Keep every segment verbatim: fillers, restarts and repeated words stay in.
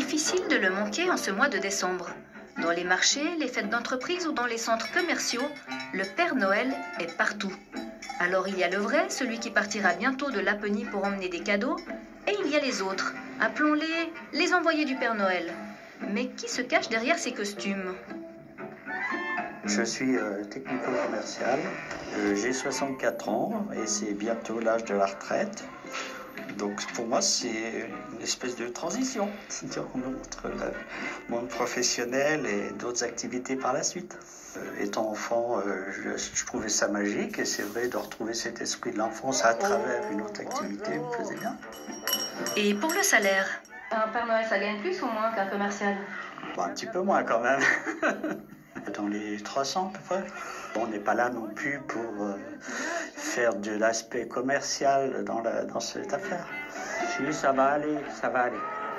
difficile de le manquer en ce mois de décembre. Dans les marchés, les fêtes d'entreprise ou dans les centres commerciaux, le Père Noël est partout. Alors il y a le vrai, celui qui partira bientôt de Laponie pour emmener des cadeaux, et il y a les autres, appelons-les les envoyés du Père Noël. Mais qui se cache derrière ces costumes? Je suis euh, technico-commercial, euh, j'ai soixante-quatre ans et c'est bientôt l'âge de la retraite. Donc pour moi c'est une espèce de transition, c'est-à-dire entre le monde professionnel et d'autres activités par la suite. Euh, étant enfant, euh, je, je trouvais ça magique et c'est vrai de retrouver cet esprit de l'enfance à travers une autre activité me faisait bien. Et pour le salaire? Un Père Noël, ça gagne plus ou moins qu'un commercial? Bon, un petit peu moins quand même. Dans les trois cents à peu près. On n'est pas là non plus pour euh, faire de l'aspect commercial dans, la, dans cette affaire. Si, ça va aller, ça va aller.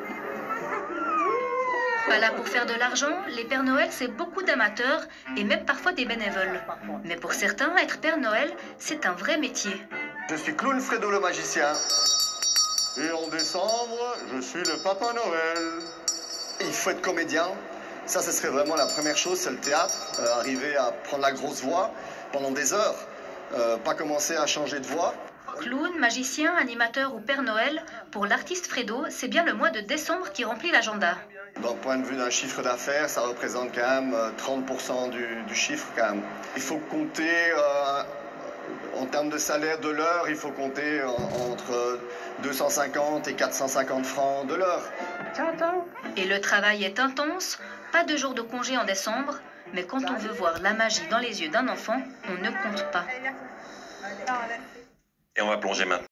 Pas là pour faire de l'argent, les Pères Noël, c'est beaucoup d'amateurs et même parfois des bénévoles. Mais pour certains, être Père Noël, c'est un vrai métier. Je suis Clown Fredo le magicien. Et en décembre, je suis le Papa Noël. Il faut être comédien. Ça, ce serait vraiment la première chose, c'est le théâtre. Euh, arriver à prendre la grosse voix pendant des heures. Euh, pas commencer à changer de voix. Clown, magicien, animateur ou Père Noël, pour l'artiste Fredo, c'est bien le mois de décembre qui remplit l'agenda. D'un point de vue d'un chiffre d'affaires, ça représente quand même trente pour cent du, du chiffre quand même. Il faut compter, euh, en termes de salaire de l'heure, il faut compter en, entre deux cent cinquante et quatre cent cinquante francs de l'heure. Et le travail est intense, pas de jour de congé en décembre, mais quand on veut voir la magie dans les yeux d'un enfant, on ne compte pas. Et on va plonger maintenant.